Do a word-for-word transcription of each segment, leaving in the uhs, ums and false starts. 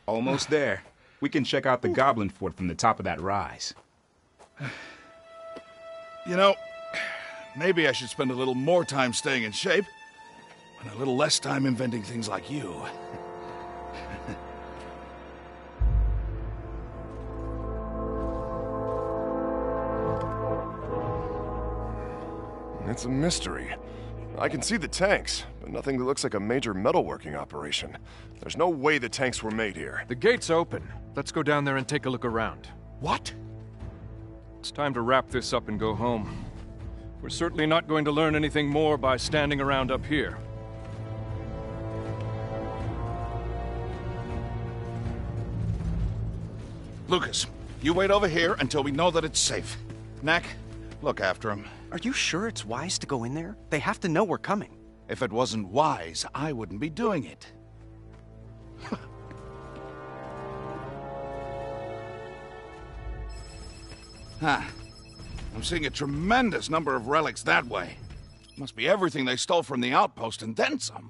Almost there. We can check out the Goblin Fort from the top of that rise. You know, maybe I should spend a little more time staying in shape, and a little less time inventing things like you. It's a mystery. I can see the tanks, but nothing that looks like a major metalworking operation. There's no way the tanks were made here. The gate's open. Let's go down there and take a look around. What? It's time to wrap this up and go home. We're certainly not going to learn anything more by standing around up here. Lucas, you wait over here until we know that it's safe. Knack, look after him. Are you sure it's wise to go in there? They have to know we're coming. If it wasn't wise, I wouldn't be doing it. Huh. I'm seeing a tremendous number of relics that way. Must be everything they stole from the outpost and then some.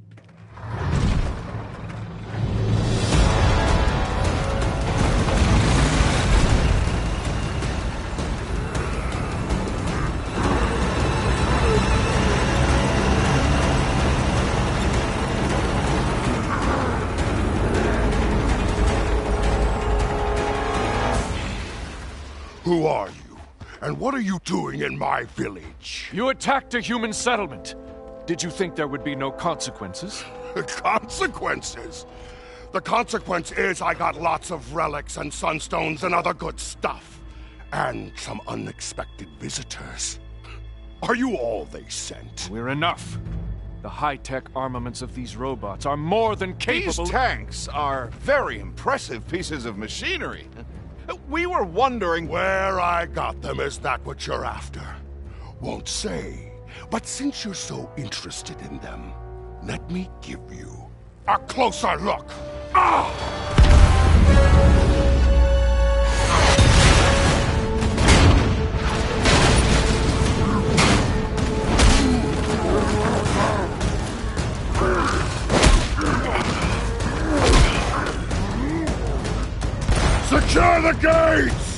Who are you? And what are you doing in my village? You attacked a human settlement. Did you think there would be no consequences? Consequences? The consequence is I got lots of relics and sunstones and other good stuff. And some unexpected visitors. Are you all they sent? We're enough. The high-tech armaments of these robots are more than capable... These tanks are very impressive pieces of machinery. We were wondering... Where I got them, is that what you're after? Won't say. But since you're so interested in them, let me give you a closer look. Ah! Secure the gates!